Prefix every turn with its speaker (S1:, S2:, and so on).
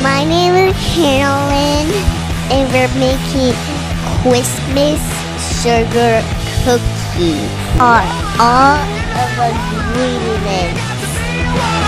S1: My name is Carolyn, and we're making Christmas sugar cookies. Are all of the ingredients.